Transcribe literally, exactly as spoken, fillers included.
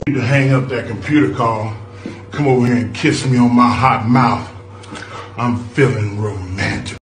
You need to hang up that computer call. Come over here and kiss me on my hot mouth. I'm feeling romantic.